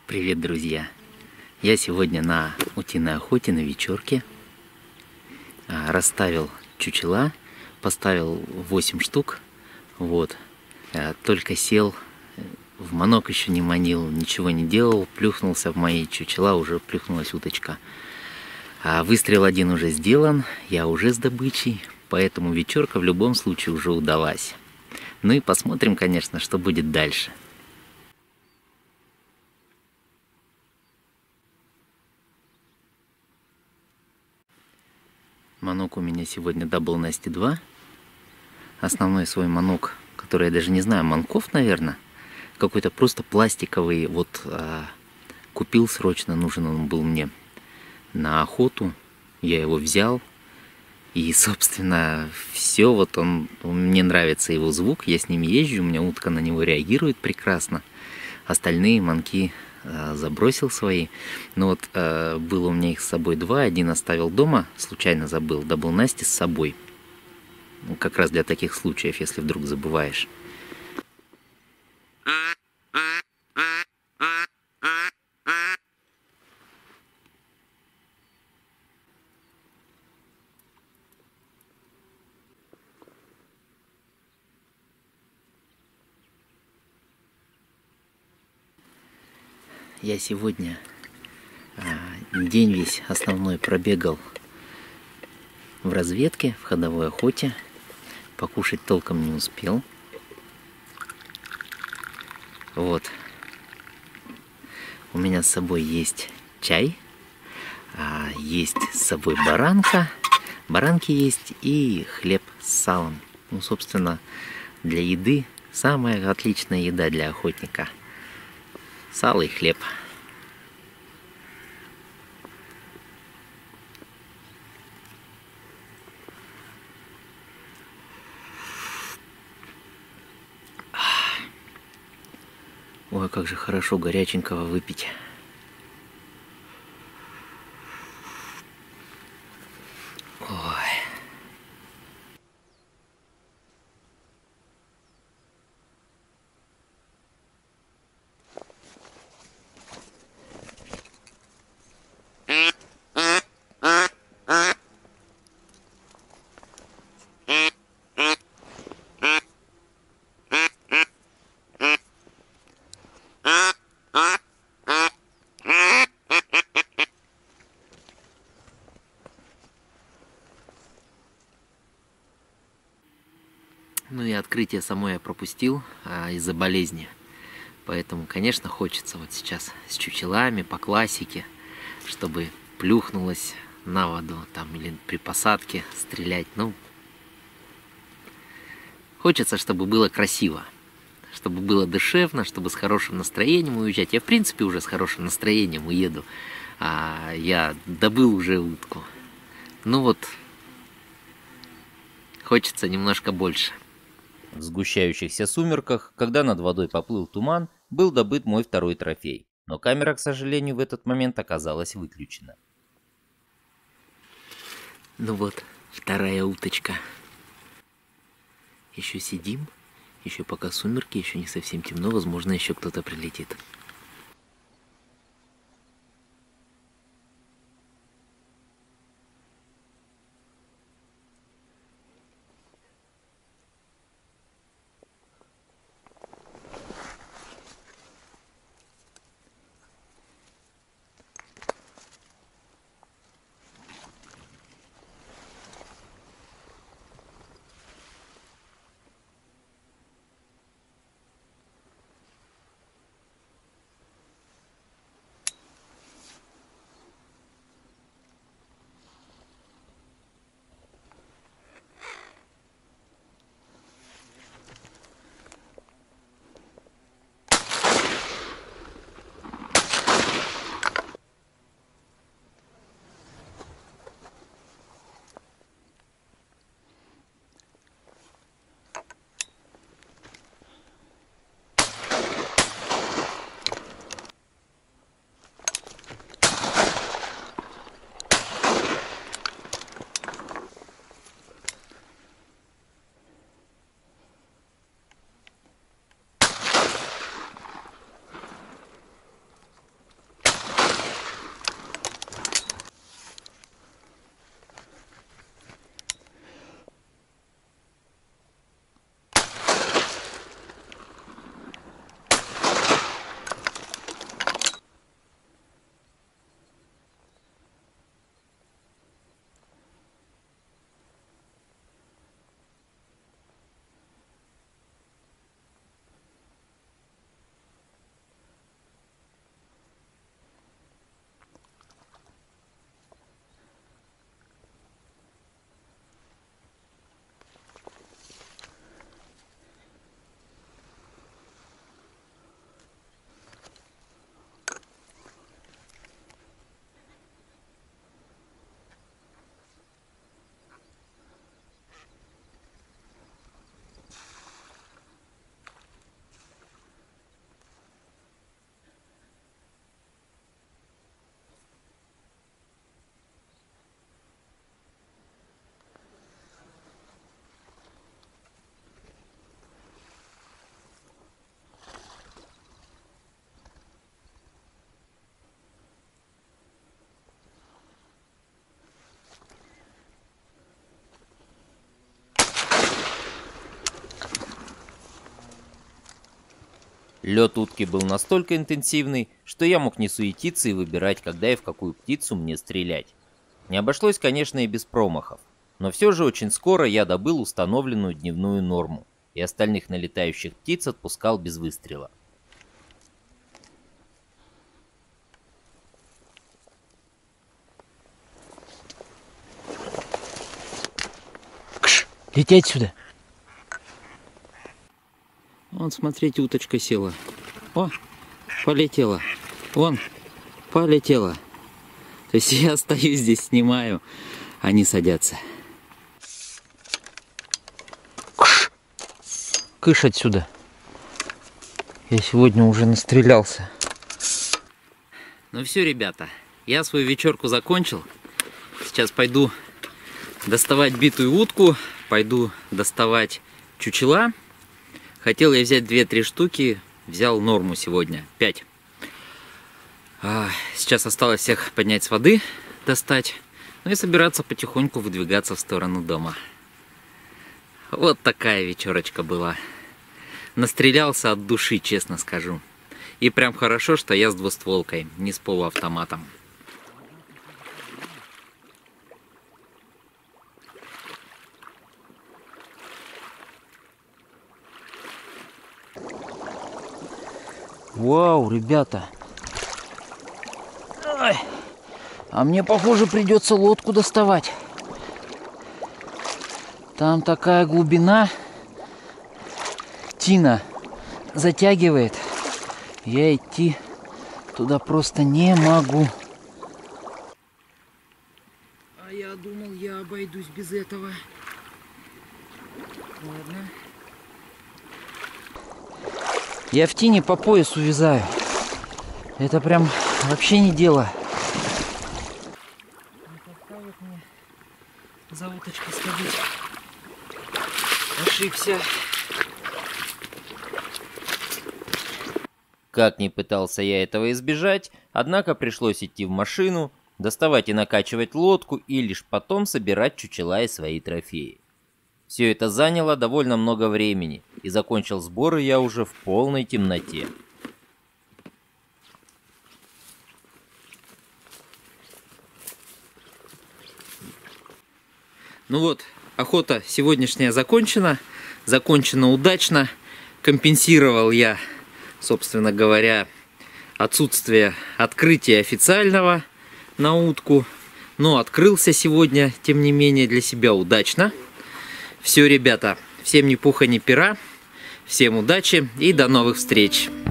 Привет, друзья! Я сегодня на утиной охоте, на вечерке. Расставил чучела, поставил 8 штук. Вот. Только сел, в манок еще не манил, ничего не делал, плюхнулся в мои чучела, уже плюхнулась уточка. Выстрел один уже сделан, я уже с добычей, поэтому вечерка в любом случае уже удалась. Ну и посмотрим, конечно, что будет дальше. Манок у меня сегодня Double Nasty 2. Основной свой манок, который я даже не знаю, манков, наверное. Какой-то просто пластиковый. Вот купил срочно, нужен он был мне на охоту. Я его взял. И, собственно, все. Вот мне нравится его звук. Я с ним езжу, у меня утка на него реагирует прекрасно. Остальные манки забросил свои. Но вот было у меня их с собой два. Один оставил дома, случайно забыл. Double Nasty с собой. Как раз для таких случаев, если вдруг забываешь. Я сегодня день весь основной пробегал в разведке, в ходовой охоте. Покушать толком не успел. Вот. У меня с собой есть чай, есть с собой баранка, баранки есть и хлеб с салом. Ну, собственно, для еды самая отличная еда для охотника. Сало и хлеб. Ой, как же хорошо горяченького выпить. Ой. Ну и открытие само я пропустил из-за болезни. Поэтому, конечно, хочется вот сейчас с чучелами по классике, чтобы плюхнулось на воду там или при посадке стрелять. Ну, хочется, чтобы было красиво, чтобы было душевно, чтобы с хорошим настроением уезжать. Я, в принципе, уже с хорошим настроением уеду. Я добыл уже утку. Ну вот, хочется немножко больше. В сгущающихся сумерках, когда над водой поплыл туман, был добыт мой второй трофей, но камера, к сожалению, в этот момент оказалась выключена. Ну вот, вторая уточка. Еще сидим, еще пока сумерки, еще не совсем темно, возможно, еще кто-то прилетит. Лед утки был настолько интенсивный, что я мог не суетиться и выбирать, когда и в какую птицу мне стрелять. Не обошлось, конечно, и без промахов, но все же очень скоро я добыл установленную дневную норму, и остальных налетающих птиц отпускал без выстрела. Лети отсюда. Вон, смотрите, уточка села. О, полетела. Вон, полетела. То есть я стою здесь, снимаю, они садятся. Кыш отсюда. Я сегодня уже настрелялся. Ну все, ребята, я свою вечерку закончил. Сейчас пойду доставать битую утку, пойду доставать чучела. Хотел я взять 2-3 штуки, взял норму сегодня, 5. Сейчас осталось всех поднять с воды, достать, ну и собираться потихоньку выдвигаться в сторону дома. Вот такая вечерочка была. Настрелялся от души, честно скажу. И прям хорошо, что я с двустволкой, не с полуавтоматом. Вау, ребята. Ой, а мне, похоже, придется лодку доставать. Там такая глубина. Тина затягивает. Я идти туда просто не могу. А я думал, я обойдусь без этого. Ладно. Я в тине по пояс увязаю. Это прям вообще не дело. Вот мне за уточкой сходить. Ошибся. Как ни пытался я этого избежать, однако пришлось идти в машину, доставать и накачивать лодку и лишь потом собирать чучела и свои трофеи. Все это заняло довольно много времени, и закончил сборы я уже в полной темноте. Ну вот, охота сегодняшняя закончена. Закончена удачно. Компенсировал я, собственно говоря, отсутствие открытия официального на утку. Но открылся сегодня, тем не менее, для себя удачно. Все, ребята, всем ни пуха, ни пера. Всем удачи и до новых встреч.